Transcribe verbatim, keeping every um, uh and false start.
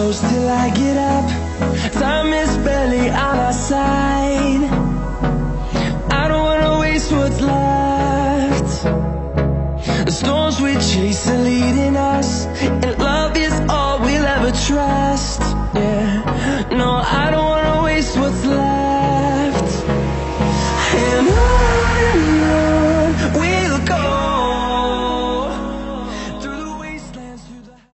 close till I get up. Time is barely on our side. I don't wanna waste what's left. The storms we chase are leading us, and love